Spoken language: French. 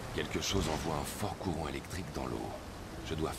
Quelque chose envoie un fort courant électrique dans l'eau. Je dois